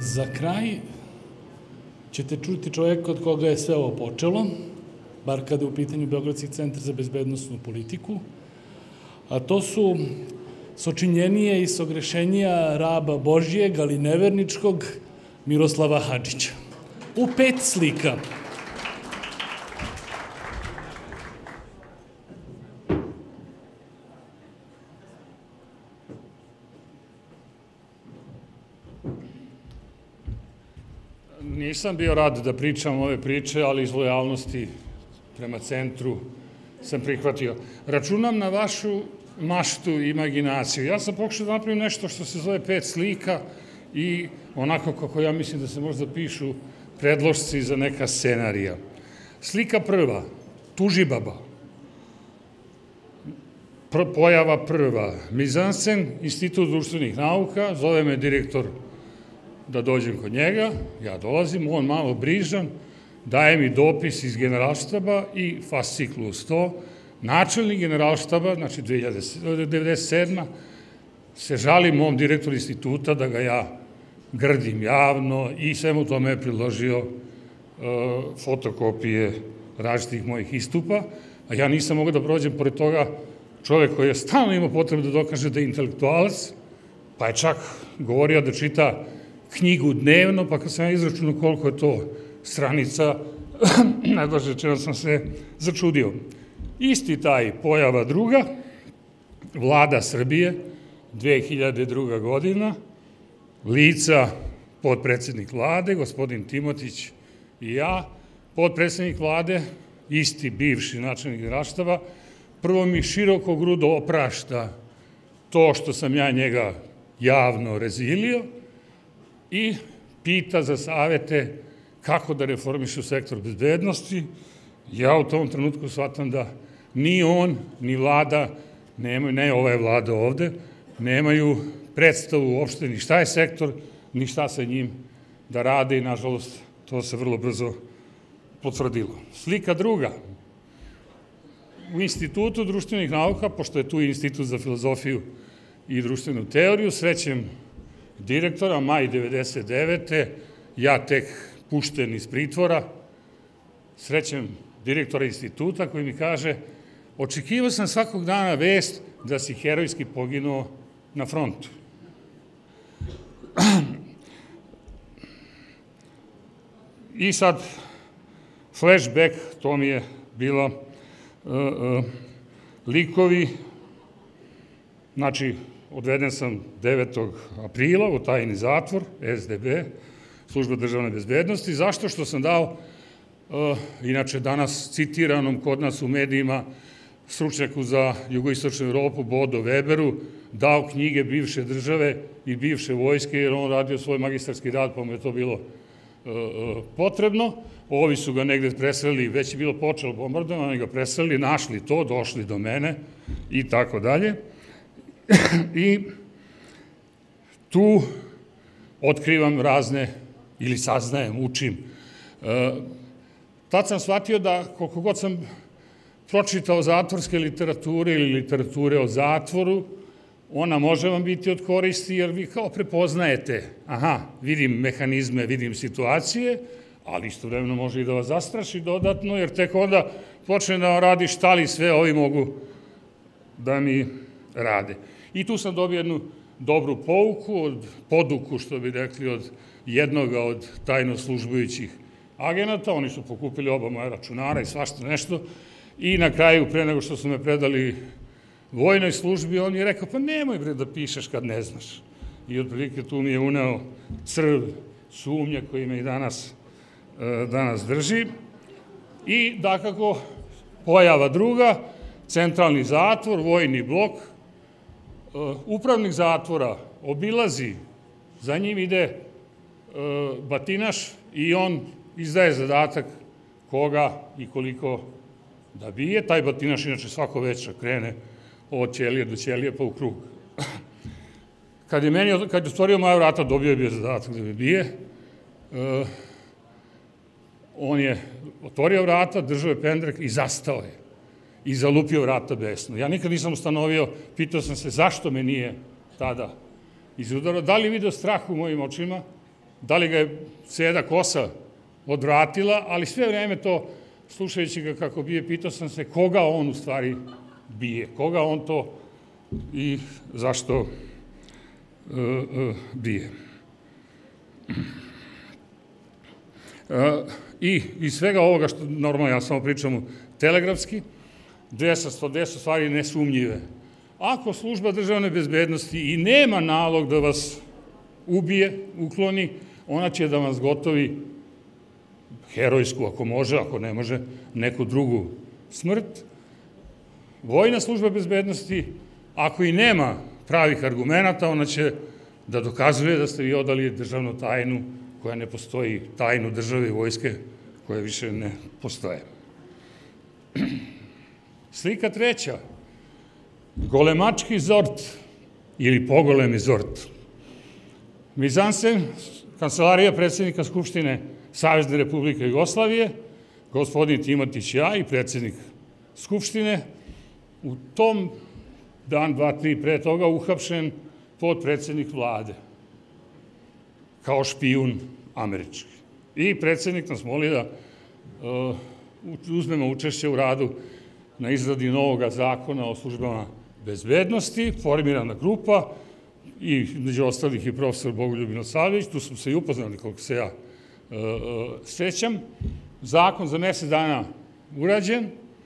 Za kraj ćete čuti čoveka od koga je sve ovo počelo, bar kada je u pitanju Belgradski centar za bezbednosnu politiku, a to su sočinjenije i sogrešenija raba Božijeg, ali neverničkog, Miroslava Hadzića. U 5 slika. Nisam bio rad da pričam ove priče, ali iz lojalnosti prema centru sam prihvatio. Računam na vašu maštu i imaginaciju. Ja sam pokušao da napravim nešto što se zove 5 slika i onako kako ja mislim da se možda pišu predložci za neka scenarija. Slika prva, tužibaba. Pojava prva, Mizansen, Institut društvenih nauka, zove me direktor da dođem kod njega, ja dolazim, on malo brižan, daje mi dopis iz generalštaba i fasciklu uz to. Načelnik generalštaba, znači 1997. se žali mom direktoru instituta da ga ja grdim javno i svemu tome je priložio fotokopije različitih mojih istupa, a ja nisam mogao da prođem pored toga čovek koji je stalno imao potrebu da dokaže da je intelektualac, pa je čak govorio da čita knjigu dnevno, pa kad sam ja izračunao koliko je to stranica, najblaže rečeno sam se začudio. Isti taj pojava druga, Vlada Srbije, 2002. godina, lica potpredsednik vlade, gospodin Timotić i ja, potpredsednik vlade, isti bivši načelnik generalštaba, prvo mi široko grudo oprašta to što sam ja njega javno rezilio i pita za savete kako da reformišu sektor bezbednosti. Ja u tom trenutku shvatam da ni on, ni vlada, ne ova je vlada ovde, nemaju predstavu uopšte ni šta je sektor, ni šta sa njim da rade i, nažalost, to se vrlo brzo potvrdilo. Slika druga. U Institutu društvenih nauka, pošto je tu Institut za filozofiju i društvenu teoriju, srećem direktora, maj 1999. Ja tek pušten iz pritvora, srećem direktora instituta koji mi kaže: očekivao sam svakog dana vest da si herojski poginuo na frontu. I sad, flashback, to mi je bilo likovi, znači, odveden sam 9. aprila u tajni zatvor, SDB, Služba državne bezbednosti. Zašto? Što sam dao, inače danas citiranom kod nas u medijima, stručnjaku za jugoistočnu Evropu, Bodo Weberu, dao knjige bivše države i bivše vojske, jer on radio svoj magistarski rad, pa mu je to bilo potrebno. Ovi su ga negde preselili, već je bilo počelo bombardovanje, oni ga preselili, našli to, došli do mene i tako dalje. I tu otkrivam razne, ili saznajem, učim. Tad sam shvatio da koliko god sam pročitao zatvorske literature ili literature o zatvoru, ona može vam biti od koristi, jer vi kao prepoznajete, aha, vidim mehanizme, vidim situacije, ali istovremeno može i da vas zastraši dodatno, jer tek onda počne da vam radi šta li sve ovi mogu da mi rade. I tu sam dobio jednu dobru pouku, poduku, što bi rekli, od jednoga od tajno službujućih agenata. Oni su pokupili oba moja računara i svašta nešto. I na kraju, pre nego što su me predali vojnoj službi, on je rekao: pa nemoj bre da pišeš kad ne znaš. I otprilike tu mi je uneo crv sumnje koji me i danas drži. I dakako, pojava druga, centralni zatvor, vojni blok, upravnik zatvora obilazi, za njim ide batinaš i on izdaje zadatak koga i koliko da bije. Taj batinaš inače svako večer krene od ćelije do ćelije pa u krug. Kad je otvorio moja vrata, dobio je bio zadatak da me bije. On je otvorio vrata, držao je pendrek i zastao je. I zalupio vrata besno. Ja nikad nisam ustanovio, pitao sam se zašto me nije tada izudarao. Da li je video strah u mojim očima da li ga je seda kosa odvratila, ali sve vreme to, slušajući ga kako bije, pitao sam se koga on u stvari bije, koga on to i zašto bije. I iz svega ovoga što normalno ja samo pričam telegrafski, dve su stvari nesumnjive. Ako služba državne bezbednosti i nema nalog da vas ubije, ukloni, ona će da vas gotovi herojsku, ako može, ako ne može, neku drugu smrt. Vojna služba bezbednosti, ako i nema pravih argumenta, ona će da dokazuje da ste vi odali državnu tajnu koja ne postoji, tajnu države i vojske koje više ne postoje. Slika treća. Golemački zort ili pogolemi zort. Mizansen, kancelarija predsjednika Skupštine Savezne Republike Jugoslavije, gospodin Timotić ja i predsjednik Skupštine, u tom dan, dva, tri pre toga uhapšen potpredsjednik vlade kao špijun američki. I predsjednik nas moli da uzmemo učešće u radu na izradi novoga zakona o službama bezbednosti, formirana grupa i među ostalih i profesor Bogoljub Milosavić, tu smo se i upoznali koliko se ja sećam. Zakon za mesec dana urađen.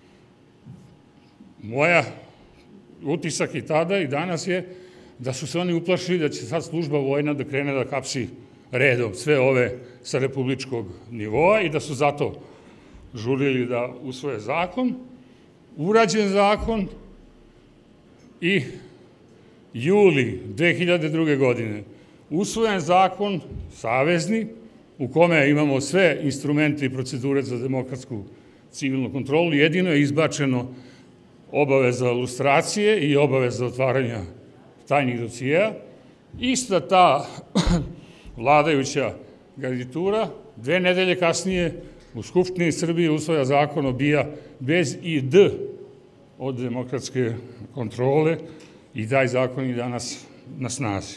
Moja utisak i tada i danas je da su se oni uplašili da će sad služba vojna da krene da hapsi redom sve ove sa republičkog nivoa i da su zato žurili da usvoje zakon. Urađen zakon i juli 2002. godine usvojen zakon savezni u kome imamo sve instrumente i procedure za demokratsku civilnu kontrolu. Jedino je izbačeno obaveza lustracije i obaveza otvaranja tajnih dosijeja. Ista ta vladajuća garnitura 2 nedelje kasnije u Skupštini Srbije usvaja zakon o BIA bez i D od demokratske kontrole i taj zakon je danas na snazi.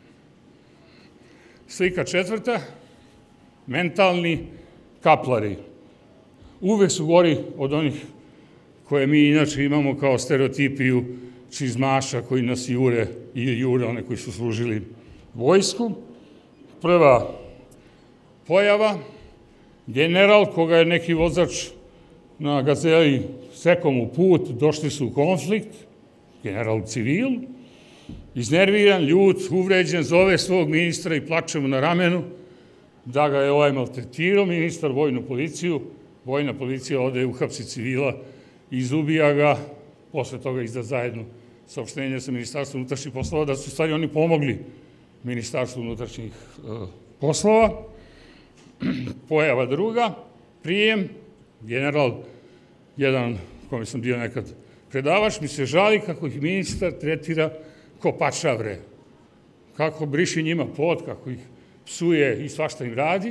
Slika četvrta, mentalni kaplari. Uvek su gori od onih koje mi inače imamo kao stereotipiju čizmaša koji nas jure i jure one koji su služili vojsku. Prva pojava, general koga je neki vozač na Gazeli sekom u put, došli su u konflikt, general civil, iznerviran, ljut, uvređen, zove svog ministra i plače mu na ramenu da ga je ovaj maltretirao, ministar vojnu policiju, vojna policija ode uhapsi civila, izubija ga, posle toga izda zajedno saopštenje sa Ministarstvom unutrašnjih poslova da su stvari oni pomogli Ministarstvu unutrašnjih poslova. Pojava druga, prijem, general, jedan kome sam bio nekad predavač, mi se žali kako ih ministar tretira ko pačavre, kako briši njima pot, kako ih psuje i svašta im radi.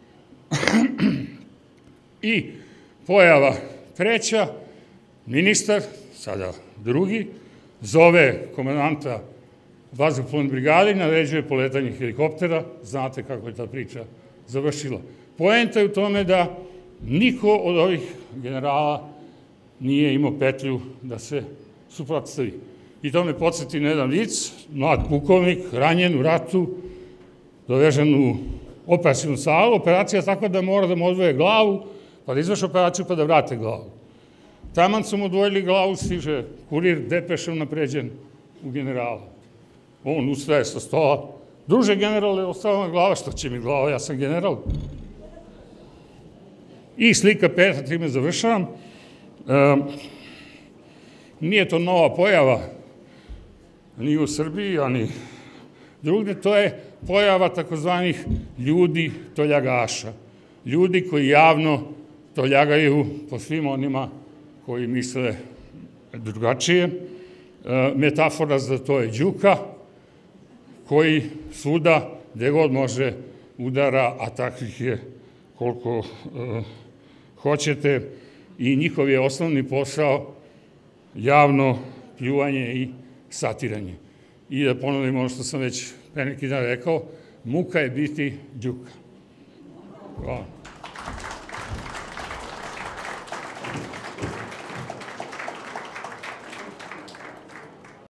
I pojava treća, ministar, sada drugi, zove komandanta vazduhoplovne brigade i naređuje poletanje helikoptera. Znate kako je ta priča završila. Poenta je u tome da niko od ovih generala nije imao petlju da se suprotstavi. I to me podsjeti na jedan vic, mlad pukovnik, ranjen u ratu, dovežen u operacijnu salu, operacija je takva da mora da mu odvoje glavu, pa da izvrši operaciju pa da vrate glavu. Taman su mu odvojili glavu, stiže kurir, depešom napređen u generala. On ustaje sa stola, druže generale, ostala mi glava, što će mi glava, ja sam general. I slika peta, time završavam. Nije to nova pojava, ni u Srbiji, ani drugde, to je pojava takozvanih ljudi toljagaša. Ljudi koji javno toljagaju po svim onima koji misle drugačije. Metafora za to je đuka, koji svuda, gde god može, udara, a takvih je koliko hoćete, i njihov je osnovni posao javno pljuvanje i satiranje. I da ponovim ono što sam već pre neki dan rekao, muka je biti đuka. Hvala.